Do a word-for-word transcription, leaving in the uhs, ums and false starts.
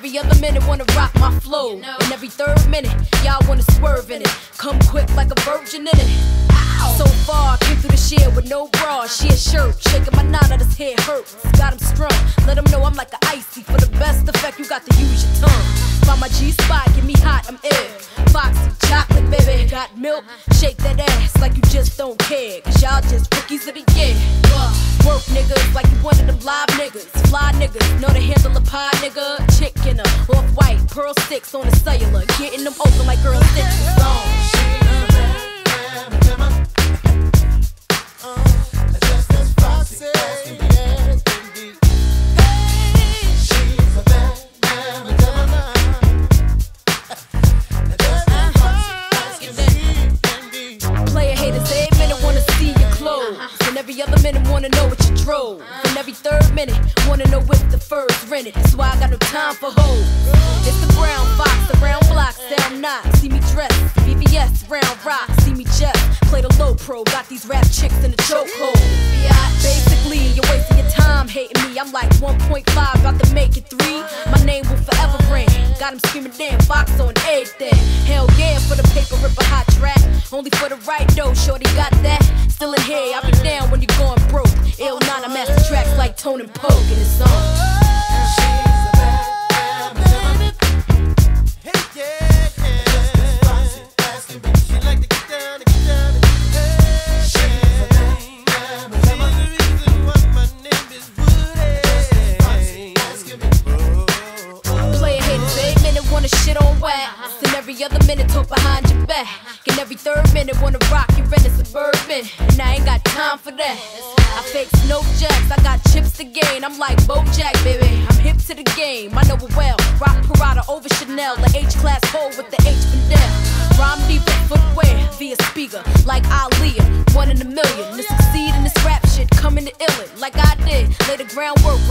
every other minute wanna rock my flow. And every third minute, y'all wanna swerve in it. Come quick like a virgin in it. So far, came through the shit with no bra, she a shirt, shaking my knot out his head hurts. Got him strung, let him know I'm like an icy. For the best effect, you got to use your tongue. Find my G-spot, get me hot, I'm ill. Foxy, chocolate, baby, got milk. Shake that ass like you just don't care, cause y'all just rookies of the year. Work niggas like you one of them live niggas. Fly niggas, know to handle a pie nigga. Chick in a off-white, pearl sticks on the cellular. Getting them open like girl stitches on. And every other minute wanna know what you drove. And every third minute wanna know if the fur's rented. That's why I got no time for hoes. It's the brown fox, the brown block, sound knock. See me dress, V V S, round rock. See me jet, play the low pro. Got these rap chicks in the chokehold. Basically, you're wasting your time hating me. I'm like one point five, about to make it three. My name will forever ring. Got him screaming damn Fox on everything. Hell yeah, for the paper ripper hot track. Only for the right though, shorty got that. Still in here, I'll be down when you're going broke. Ill nine, I master tracks like Tone and Poke in his song. Shit on wax, and every other minute talk behind your back. And every third minute wanna rock you in a Suburban, and I ain't got time for that. I fake snow jacks, I got chips to gain. I'm like Bojack, baby, I'm hip to the game. I know it well, rock Prada over Chanel, the H-class hole with the H Fidel. Rhyme deep in footwear via speaker, like Aaliyah, one in a million. To succeed in this rap shit, coming to ill it, like I did. Lay the groundwork